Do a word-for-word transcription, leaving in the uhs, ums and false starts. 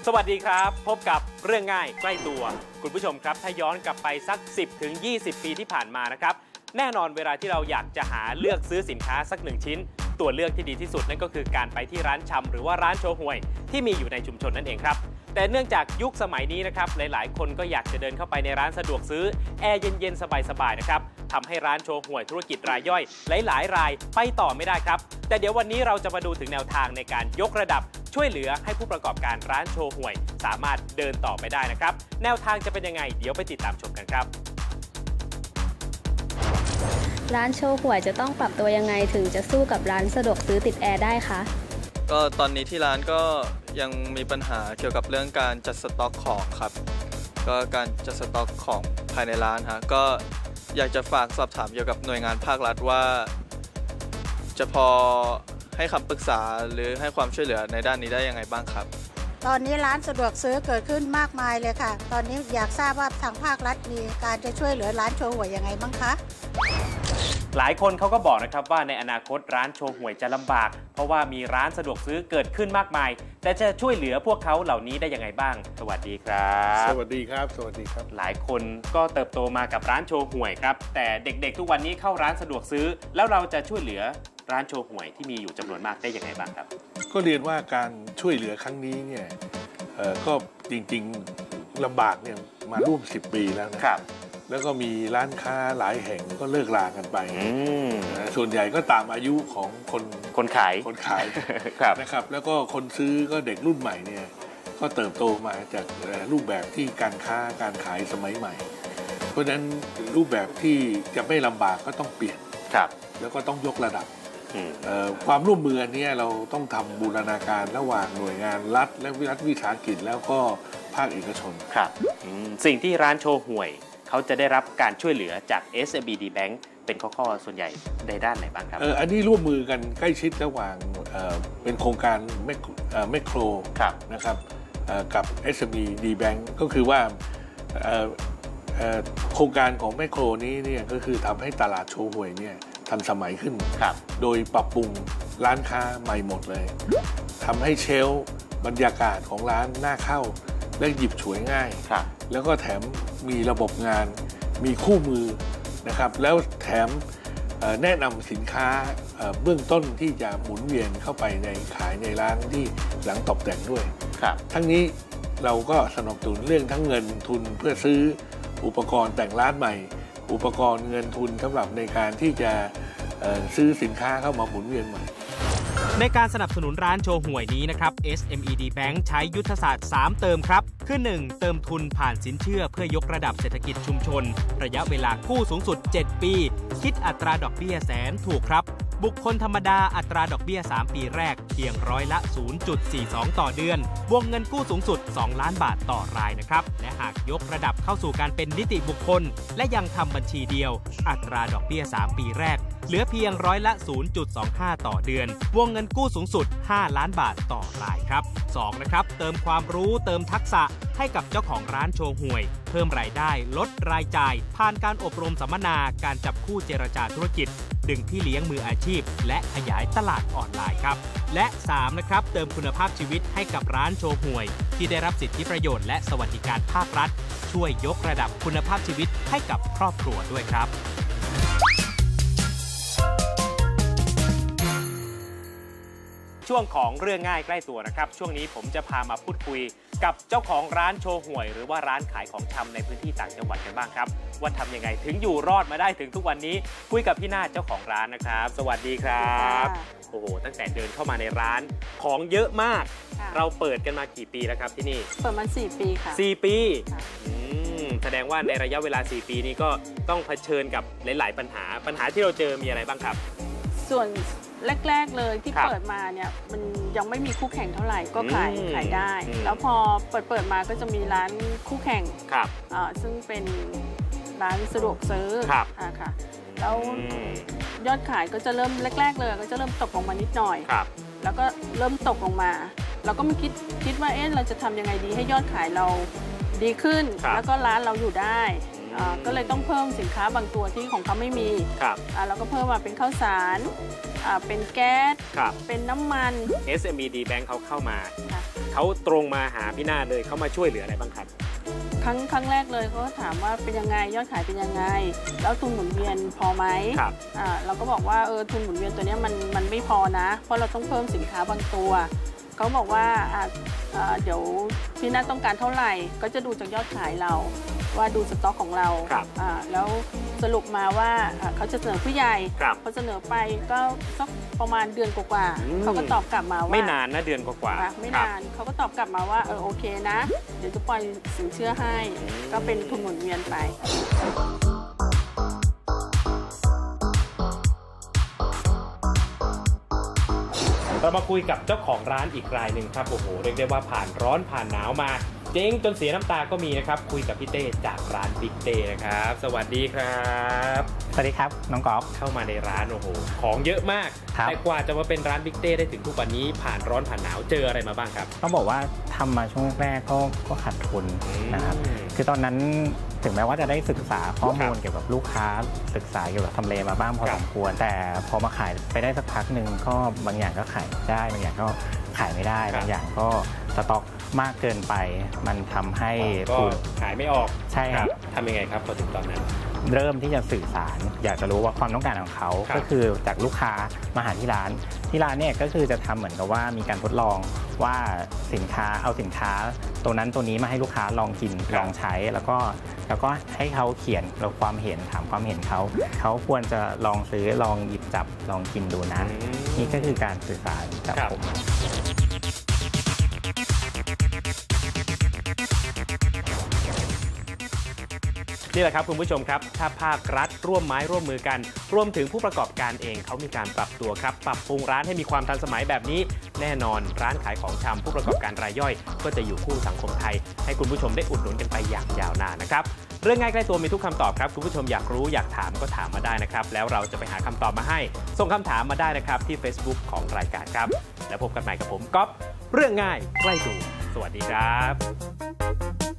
สวัสดีครับพบกับเรื่องง่ายใกล้ตัวคุณผู้ชมครับถ้าย้อนกลับไปสัก สิบถึงยี่สิบ ปีที่ผ่านมานะครับแน่นอนเวลาที่เราอยากจะหาเลือกซื้อสินค้าสักหนึ่งชิ้นตัวเลือกที่ดีที่สุดนั่นก็คือการไปที่ร้านชำหรือว่าร้านโชห่วยที่มีอยู่ในชุมชนนั่นเองครับแต่เนื่องจากยุคสมัยนี้นะครับหลายๆคนก็อยากจะเดินเข้าไปในร้านสะดวกซื้อแอร์เย็นๆสบายๆนะครับทำให้ร้านโชห่วยธุรกิจรายย่อยหลายๆรายไปต่อไม่ได้ครับแต่เดี๋ยววันนี้เราจะมาดูถึงแนวทางในการยกระดับช่วยเหลือให้ผู้ประกอบการร้านโชห่วยสามารถเดินต่อไปได้นะครับแนวทางจะเป็นยังไงเดี๋ยวไปติดตามชมกันครับร้านโชห่วยจะต้องปรับตัวยังไงถึงจะสู้กับร้านสะดวกซื้อติดแอร์ได้คะก็ตอนนี้ที่ร้านก็ยังมีปัญหาเกี่ยวกับเรื่องการจัดสต็อกของครับก็การจัดสต็อกของภายในร้านฮะก็อยากจะฝากสอบถามเกี่ยวกับหน่วยงานภาครัฐว่าจะพอให้คำปรึกษาหรือให้ความช่วยเหลือในด้านนี้ได้ยังไงบ้างครับตอนนี้ร้านสะดวกซื้อเกิดขึ้นมากมายเลยค่ะตอนนี้อยากทราบว่าทางภาครัฐมีการจะช่วยเหลือร้านโชห่วยยังไงบ้างคะหลายคนเขาก็บอกนะครับว่าในอนาคตร้านโชห่วยจะลำบากเพราะว่ามีร้านสะดวกซื้อเกิดขึ้นมากมายแต่จะช่วยเหลือพวกเขาเหล่านี้ได้ยังไงบ้างสวัสดีครับสวัสดีครับสวัสดีครับหลายคนก็เติบโตมากับร้านโชห่วยครับแต่เด็กๆทุกวันนี้เข้าร้านสะดวกซื้อแล้วเราจะช่วยเหลือร้านโชห่วยที่มีอยู่จำนวนมากได้ยังไงบ้างครับก็เรียนว่าการช่วยเหลือครั้งนี้เนี่ยก็จริงๆลำบากเนี่ยมาร่วมสิบปีแล้วนะครับแล้วก็มีร้านค้าหลายแห่งก็เลิกลากันไปส่วนใหญ่ก็ตามอายุของคนคนขายคนขายนะครับแล้วก็คนซื้อก็เด็กรุ่นใหม่เนี่ยก็เติบโตมาจากรูปแบบที่การค้าการขายสมัยใหม่เพราะฉะนั้นรูปแบบที่จะไม่ลำบากก็ต้องเปลี่ยนแล้วก็ต้องยกระดับความร่วมมืออันนี้เราต้องทำบูรณาการระหว่างหน่วยงานรัฐและรัฐวิสาหกิจแล้วก็ภาคเอกชนครับสิ่งที่ร้านโชห่วยเขาจะได้รับการช่วยเหลือจาก เอส เอ็ม บี ดี Bank เป็นข้อๆส่วนใหญ่ในด้านไหนบ้างครับเอออันนี้ร่วมมือกันใกล้ชิดระหว่างเอ่อเป็นโครงการแมคโครนะครับกับ เอส เอ็ม บี ดี Bank ก็คือว่าโครงการของแมคโครนี้เนี่ยก็คือทำให้ตลาดโชห่วยเนี่ยทันสมัยขึ้นโดยปรับปรุงร้านค้าใหม่หมดเลยทำให้เชลฟ์บรรยากาศของร้านน่าเข้าและหยิบฉวยง่ายแล้วก็แถมมีระบบงานมีคู่มือนะครับแล้วแถมแนะนำสินค้าเบื้องต้นที่จะหมุนเวียนเข้าไปในขายในร้านที่หลังตกแต่งด้วยทั้งนี้เราก็สนับสนุนเรื่องทั้งเงินทุนเพื่อซื้ออุปกรณ์แต่งร้านใหม่อุปกรณ์เงินทุนสำหรับในการที่จะซื้อสินค้าเข้ามาหมุนเวียนใหม่ในการสนับสนุนร้านโชห่วยนี้นะครับ เอส เอ็ม อี ดี Bank ใช้ยุทธศาสตร์สามเติมครับคือหนึ่งเติมทุนผ่านสินเชื่อเพื่อยกระดับเศรษฐกิจชุมชนระยะเวลากู้สูงสุดเจ็ดปีคิดอัตราดอกเบี้ยแสนถูกครับบุคคลธรรมดาอัตราดอกเบี้ยสามปีแรกเพียงร้อยละ ศูนย์จุดสี่สอง ต่อเดือนวงเงินกู้สูงสุดสองล้านบาทต่อรายนะครับและหากยกระดับเข้าสู่การเป็นนิติบุคคลและยังทำบัญชีเดียวอัตราดอกเบี้ยสามปีแรกเหลือเพียงร้อยละ ศูนย์จุดสองห้า ต่อเดือนวงเงินกู้สูงสุดห้าล้านบาทต่อรายครับสองนะครับเติมความรู้เติมทักษะให้กับเจ้าของร้านโชห่วยเพิ่มรายได้ลดรายจ่ายผ่านการอบรมสัมมนาการจับคู่เจรจาธุรกิจดึงพี่เลี้ยงมืออาชีพและขยายตลาดออนไลน์ครับและสามนะครับเติมคุณภาพชีวิตให้กับร้านโชห่วยที่ได้รับสิทธิประโยชน์และสวัสดิการภาครัฐช่วยยกระดับคุณภาพชีวิตให้กับครอบครัวด้วยครับช่วงของเรื่องง่ายใกล้ตัวนะครับช่วงนี้ผมจะพามาพูดคุยกับเจ้าของร้านโชห่วยหรือว่าร้านขายของชำในพื้นที่ต่างจังหวัดกันบ้างครับว่าทำยังไงถึงอยู่รอดมาได้ถึงทุกวันนี้คุยกับพี่นาฏเจ้าของร้านนะครับสวัสดีครับโอ้โหตั้งแต่เดินเข้ามาในร้านของเยอะมากเราเปิดกันมากี่ปีแล้วครับที่นี่เปิดมาสี่ปีค่ะสี่ปีแสดงว่าในระยะเวลาสี่ปีนี้ก็ต้องเผชิญกับหลายๆปัญหาปัญหาที่เราเจอมีอะไรบ้างครับส่วนแรกๆเลยที่เปิดมาเนี่ยมันยังไม่มีคู่แข่งเท่าไหร่ก็ขายขายได้แล้วพอเปิดเปิดมาก็จะมีร้านคู่แข่งซึ่งเป็นร้านสะดวกซื้อค่ะแล้วยอดขายก็จะเริ่มแรกๆเลยก็จะเริ่มตกลงมานิดหน่อยแล้วก็เริ่มตกลงมาเราก็ไม่คิดคิดว่าเอ๊ะเราจะทำยังไงดีให้ยอดขายเราดีขึ้นแล้วก็ร้านเราอยู่ได้ก็เลยต้องเพิ่มสินค้าบางตัวที่ของเขาไม่มีเราก็เพิ่มมาเป็นข้าวสารเป็นแก๊สเป็นน้ำมันเอส เอ็ม อี ดี Bank เขาเข้ามาเขาตรงมาหาพี่นาเลยเขามาช่วยเหลืออะไรบ้างครับครั้งครั้งแรกเลยเขาก็ถามว่าเป็นยังไงยอดขายเป็นยังไงแล้วทุนหมุนเวียนพอไหมครับเราก็บอกว่าเออทุนหมุนเวียนตัวนี้มันมันไม่พอนะเพราะเราต้องเพิ่มสินค้าบางตัวเขาบอกว่าเดี๋ยวพี่นาต้องการเท่าไหร่ก็จะดูจากยอดขายเราว่าดูสต็อกของเราแล้วสรุปมาว่าเขาจะเสนอผู้ใหญ่เขาเสนอไปก็สักประมาณเดือนกว่าๆเขาก็ตอบกลับมาว่าไม่นานนะเดือนกว่าๆไม่นานเขาก็ตอบกลับมาว่าเออโอเคนะเดี๋ยวจะปล่อยสินเชื่อให้ก็เป็นทุนหมุนเวียนไปเรามาคุยกับเจ้าของร้านอีกรายหนึ่งครับโอ้โหเรียกได้ว่าผ่านร้อนผ่านหนาวมาเจ๊งจนเสียน้ำตาก็มีนะครับคุยกับพี่เต้จากร้านบิ๊กเต้นะครับสวัสดีครับสวัสดีครับน้องกอล์ฟเข้ามาในร้านโอ้โหของเยอะมากแต่กว่าจะมาเป็นร้านบิ๊กเต้ได้ถึงทุกวันนี้ผ่านร้อนผ่านหนาวเจออะไรมาบ้างครับต้องบอกว่าทำมาช่วงแรกก็ก็ขาดทุนนะครับคือตอนนั้นถึงแม้ว่าจะได้ศึกษาข้อมูลเกี่ยวกับลูกค้าศึกษาเกี่ยวกับทำเลมาบ้างพอสมควรแต่พอมาขายไปได้สักพักหนึ่งก็บางอย่างก็ขายได้บางอย่างก็ขายไม่ได้บางอย่างก็สต็อกมากเกินไปมันทำให้ก็ขายไม่ออกใช่ครับทำยังไงครับพอถึงตอนนั้นเริ่มที่จะสื่อสารอยากจะรู้ว่าความต้องการของเขาก็คือจากลูกค้ามาหาที่ร้านที่ร้านเนี่ยก็คือจะทำเหมือนกับว่ามีการทดลองว่าสินค้าเอาสินค้าตัวนั้นตัวนี้มาให้ลูกค้าลองกินลองใช้แล้วก็แล้วก็ให้เขาเขียนเราความเห็นถามความเห็นเขาเขาควรจะลองซื้อลองหยิบจับลองกินดูนะนี่ก็คือการสื่อสารจากผมนี่แหละครับคุณผู้ชมครับถ้าภาครัฐร่วมไม้ร่วมมือกันรวมถึงผู้ประกอบการเองเขามีการปรับตัวครับปรับปรุงร้านให้มีความทันสมัยแบบนี้แน่นอนร้านขายของชำผู้ประกอบการรายย่อยก็จะอยู่คู่สังคมไทยให้คุณผู้ชมได้อุดหนุนกันไปอย่างยาวนานนะครับเรื่องง่ายใกล้ตัวมีทุกคำตอบครับคุณผู้ชมอยากรู้อยากถามก็ถามมาได้นะครับแล้วเราจะไปหาคำตอบมาให้ส่งคำถามมาได้นะครับที่ Facebook ของรายการครับแล้วพบกันใหม่กับผมก๊อฟเรื่องง่ายใกล้ตัวสวัสดีครับ